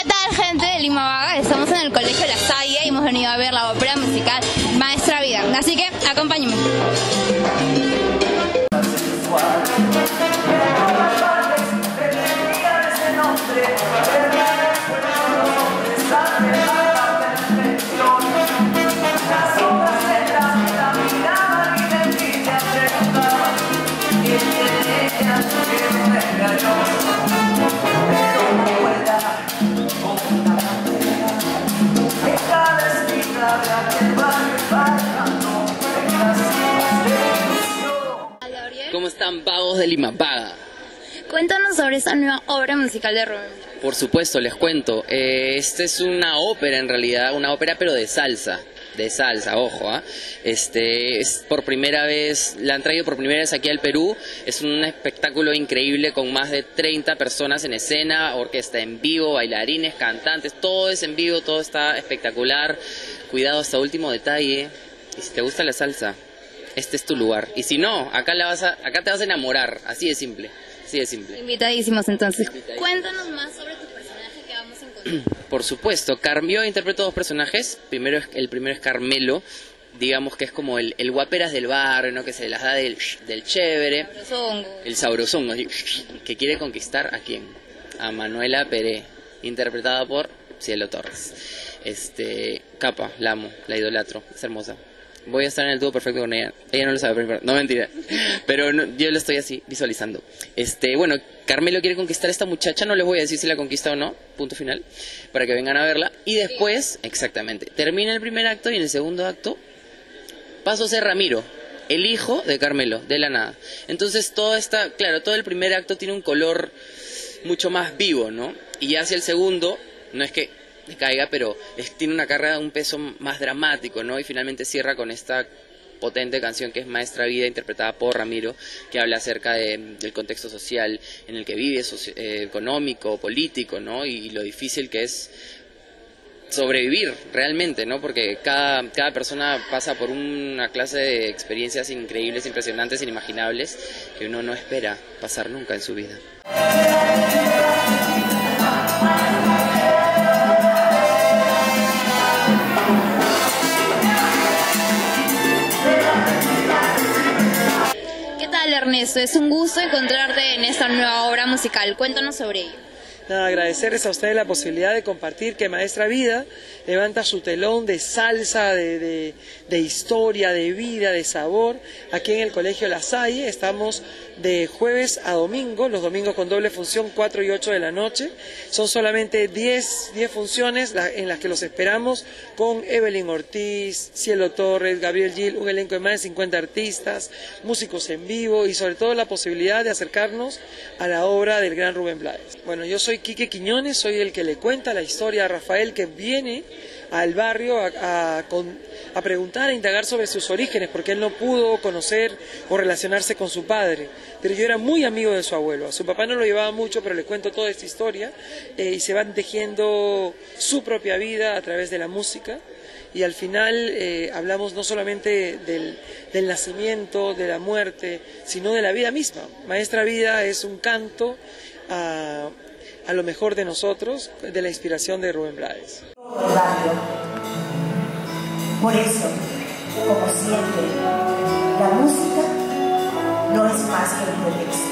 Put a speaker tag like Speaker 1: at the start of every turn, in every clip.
Speaker 1: tal, gente de Lima Vaga? Estamos en el Colegio La Salle y hemos venido a ver la ópera musical Maestra Vida. Así que acompáñenme.
Speaker 2: ¿Cómo están, vagos de Lima Vaga?
Speaker 1: Cuéntanos sobre esta nueva obra musical de Rubén.
Speaker 2: Por supuesto, les cuento. Esta es una ópera, en realidad, una ópera pero de salsa. De salsa, ojo, ¿ah? Es por primera vez, la han traído por primera vez aquí al Perú. Es un espectáculo increíble con más de 30 personas en escena, orquesta en vivo, bailarines, cantantes, todo es en vivo, todo está espectacular. Cuidado hasta último detalle. Y si te gusta la salsa, este es tu lugar. Y si no, acá te vas a enamorar, así de simple. Así de simple.
Speaker 1: Invitadísimos entonces. Cuéntanos más sobre tu personaje que vamos a encontrar.
Speaker 2: Por supuesto, yo interpreto dos personajes. El primero es Carmelo, digamos que es como el guaperas del barrio, ¿no? Que se las da del chévere. El sabrosongo, que quiere conquistar ¿a quién? A Manuela Peré, interpretada por Cielo Torres. Capa, la amo, la idolatro, es hermosa. Voy a estar en el dúo perfecto con ella. Ella no lo sabe, pero no, mentira. Pero no, yo lo estoy así, visualizando. Bueno, Carmelo quiere conquistar a esta muchacha. No les voy a decir si la conquista o no. Punto final. Para que vengan a verla. Y después, exactamente, termina el primer acto y en el segundo acto paso a ser Ramiro, el hijo de Carmelo, de la nada. Entonces todo el primer acto tiene un color mucho más vivo, ¿no? Y ya hacia el segundo, no es que caiga, pero tiene una carga, un peso más dramático, ¿no? Y finalmente cierra con esta potente canción que es Maestra Vida, interpretada por Ramiro, que habla acerca del contexto social en el que vive, económico, político, ¿no? Y lo difícil que es sobrevivir realmente, ¿no? Porque cada persona pasa por una clase de experiencias increíbles, impresionantes, inimaginables, que uno no espera pasar nunca en su vida.
Speaker 1: Ernesto, es un gusto encontrarte en esta nueva obra musical. Cuéntanos sobre ello.
Speaker 3: Nada, agradecerles a ustedes la posibilidad de compartir que Maestra Vida levanta su telón de salsa, de historia, de vida, de sabor, aquí en el Colegio La Salle. Estamos de jueves a domingo, los domingos con doble función, 4 y 8 de la noche. Son solamente 10 funciones en las que los esperamos con Evelyn Ortiz, Cielo Torres, Gabriel Gil, un elenco de más de 50 artistas, músicos en vivo y sobre todo la posibilidad de acercarnos a la obra del gran Rubén Blades. Bueno, yo soy Quique Quiñones, soy el que le cuenta la historia a Rafael, que viene al barrio a preguntar, a indagar sobre sus orígenes, porque él no pudo conocer o relacionarse con su padre, pero yo era muy amigo de su abuelo. A su papá no lo llevaba mucho, pero le cuento toda esta historia y se van tejiendo su propia vida a través de la música. Y al final hablamos no solamente del nacimiento, de la muerte, sino de la vida misma. Maestra Vida es un canto a lo mejor de nosotros, de la inspiración de Rubén Blades.
Speaker 4: Por eso, como siempre, la música no es más que un pretexto.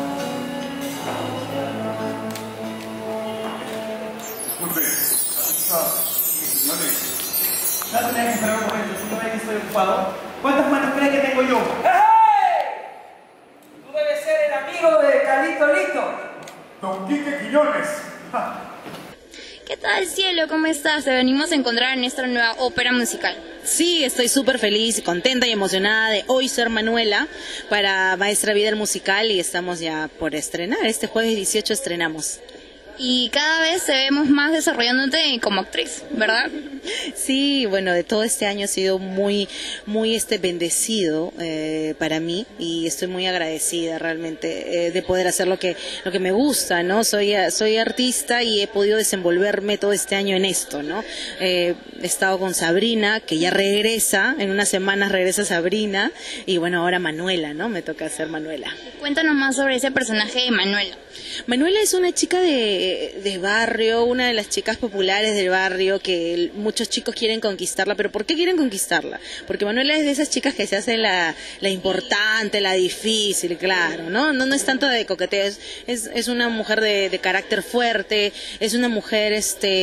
Speaker 5: Disculpe, señores. No tenés que esperar un momento, si no ven que estoy ocupado. ¿Cuántas manos creen que tengo yo? ¡Hey! Tú debes ser el amigo de Calito Lito. Don Quique Quiñones.
Speaker 1: ¿Qué tal, Cielo? ¿Cómo estás? Te venimos a encontrar en esta nueva ópera musical.
Speaker 6: Sí, estoy súper feliz, contenta y emocionada de hoy ser Manuela para Maestra Vida el musical y estamos ya por estrenar. Este jueves 18 estrenamos.
Speaker 1: Y cada vez te vemos más desarrollándote como actriz, ¿verdad?
Speaker 6: Sí, bueno, de todo este año ha sido muy bendecido para mí y estoy muy agradecida realmente de poder hacer lo que me gusta, ¿no? Soy artista y he podido desenvolverme todo este año en esto, ¿no? He estado con Sabrina, que ya regresa, en unas semanas regresa Sabrina y bueno, ahora Manuela, ¿no? Me toca hacer Manuela.
Speaker 1: Cuéntanos más sobre ese personaje de Manuela.
Speaker 6: Manuela es una chica de barrio, una de las chicas populares del barrio que muchos chicos quieren conquistarla. ¿Pero por qué quieren conquistarla? Porque Manuela es de esas chicas que se hace la importante, la difícil, claro, ¿no? No es tanto de coqueteo, es una mujer de carácter fuerte, es una mujer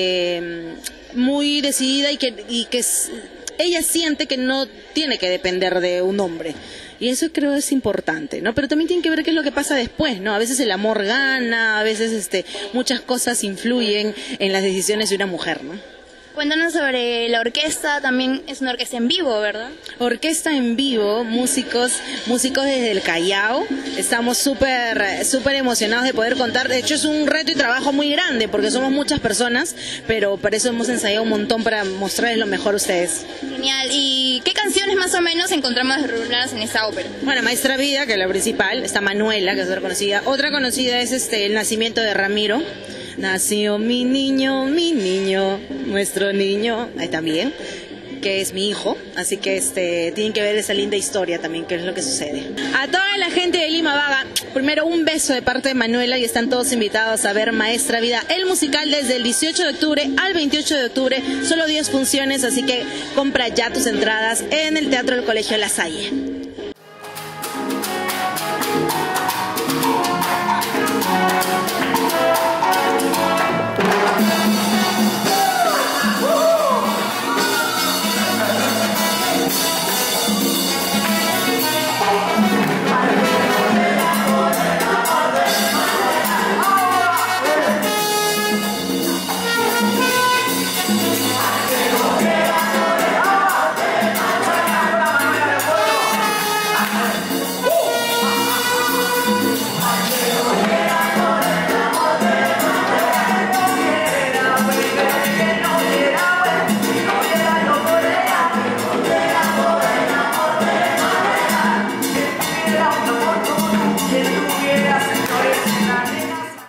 Speaker 6: muy decidida y que ella siente que no tiene que depender de un hombre. Y eso creo es importante, ¿no? Pero también tiene que ver qué es lo que pasa después, ¿no? A veces el amor gana, a veces muchas cosas influyen en las decisiones de una mujer, ¿no?
Speaker 1: Cuéntanos sobre la orquesta, también es una orquesta en vivo, ¿verdad?
Speaker 6: Orquesta en vivo, músicos desde el Callao. Estamos súper emocionados de poder contar. De hecho, es un reto y trabajo muy grande porque somos muchas personas, pero para eso hemos ensayado un montón para mostrarles lo mejor a ustedes.
Speaker 1: Genial. ¿Y qué canciones más o menos encontramos relacionadas en esta ópera?
Speaker 6: Bueno, Maestra Vida, que es la principal. Está Manuela, que es otra conocida. Otra conocida es El nacimiento de Ramiro. Nació mi niño, nuestro niño, ahí también, que es mi hijo, así que tienen que ver esa linda historia también, que es lo que sucede. A toda la gente de Lima Vaga, primero un beso de parte de Manuela y están todos invitados a ver Maestra Vida, el musical desde el 18 de octubre al 28 de octubre, solo 10 funciones, así que compra ya tus entradas en el Teatro del Colegio La Salle.